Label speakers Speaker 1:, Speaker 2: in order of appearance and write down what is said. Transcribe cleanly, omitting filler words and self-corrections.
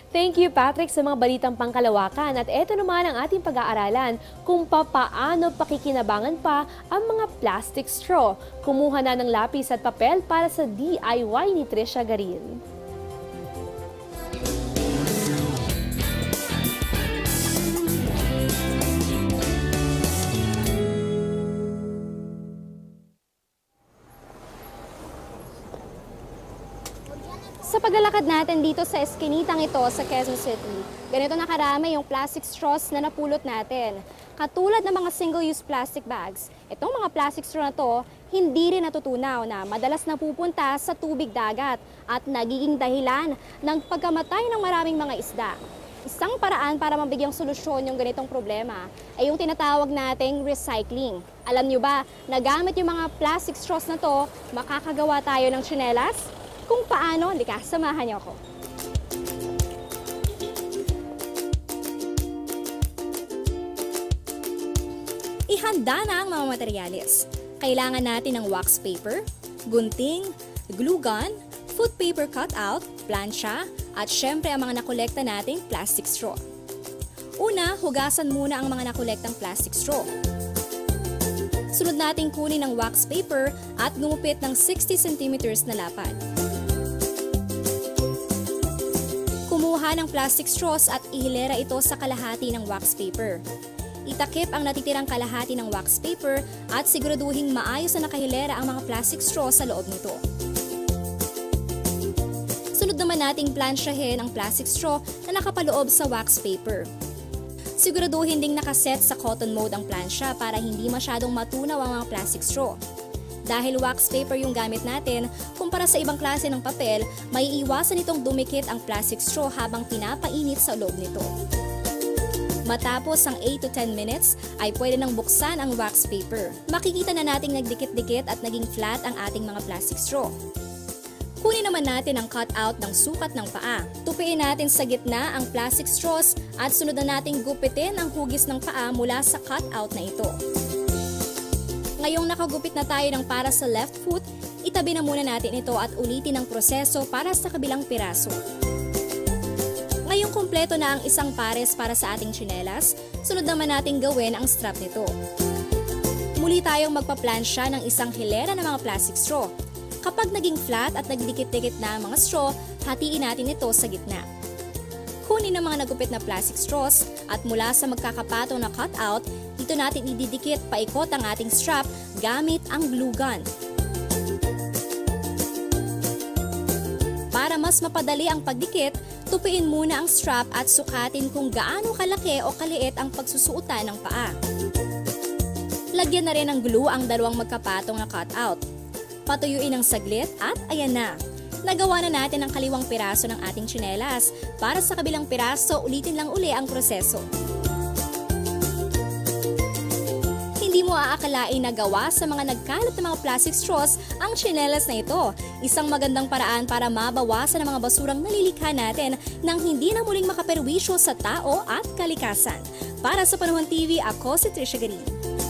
Speaker 1: Thank you, Patrick, sa mga balitang pangkalawakan. At eto naman ang ating pag-aaralan kung papaano pakikinabangan pa ang mga plastic straw. Kumuha na ng lapis at papel para sa DIY ni Trisha Garin.
Speaker 2: Sa paglalakad natin dito sa eskinitang ito sa Quezon City, ganito nakarami yung plastic straws na napulot natin. Katulad ng mga single-use plastic bags, itong mga plastic straw na to, hindi rin natutunaw na madalas napupunta sa tubig dagat at nagiging dahilan ng pagkamatay ng maraming mga isda. Isang paraan para mabigyang solusyon yung ganitong problema ay yung tinatawag nating recycling. Alam nyo ba, nagamit yung mga plastic straws na to, makakagawa tayo ng tsinelas? Kung paano, halika, samahan niyo ako. Ihanda na ang mga materyales. Kailangan natin ng wax paper, gunting, glue gun, food paper cutout, plancha, at syempre ang mga nakolekta nating plastic straw. Una, hugasan muna ang mga nakolektang plastic straw. Sunod natin kunin ang wax paper at gumupit ng 60 cm na lapad. Kumuha ng plastic straws at ihilera ito sa kalahati ng wax paper. Itakip ang natitirang kalahati ng wax paper at siguraduhing maayos na nakahilera ang mga plastic straws sa loob nito. Sunod naman nating plansyahin ang plastic straw na nakapaloob sa wax paper. Siguraduhin ding nakaset sa cotton mode ang plansya para hindi masyadong matunaw ang mga plastic straw. Dahil wax paper yung gamit natin, kumpara sa ibang klase ng papel, may iwasan itong dumikit ang plastic straw habang pinapainit sa loob nito. Matapos ang 8 to 10 minutes, ay pwede nang buksan ang wax paper. Makikita na nating nagdikit-dikit at naging flat ang ating mga plastic straw. Kunin naman natin ang cutout ng sukat ng paa. Tupiin natin sa gitna ang plastic straws at sunod na nating gupitin ang hugis ng paa mula sa cutout na ito. Ngayong nakagupit na tayo ng para sa left foot, itabi na muna natin ito at ulitin ang proseso para sa kabilang piraso. Ngayong kumpleto na ang isang pares para sa ating tsinelas, sunod naman natin gawin ang strap nito. Muli tayong magpaplansya ng isang hilera ng mga plastic straw. Kapag naging flat at nagdikit-dikit na ang mga straw, hatiin natin ito sa gitna. Kunin ang mga nagupit na plastic straws at mula sa magkakapatong na cutout, dito natin ididikit paikot ang ating strap gamit ang glue gun. Para mas mapadali ang pagdikit, tupiin muna ang strap at sukatin kung gaano kalaki o kaliit ang pagsusuotan ng paa. Lagyan na rin ng glue ang dalawang magkapatong na cutout. Patuyuin ng saglit at ayan na! Nagawa na natin ang kaliwang piraso ng ating tsinelas. Para sa kabilang piraso, ulitin lang uli ang proseso. Hindi mo aakalain na gawa sa mga nagkalat na mga plastic straws ang tsinelas na ito. Isang magandang paraan para mabawasan ang mga basurang nalilikha natin nang hindi na muling makaperwisyo sa tao at kalikasan. Para sa Panahon TV, ako si Trisha Garin.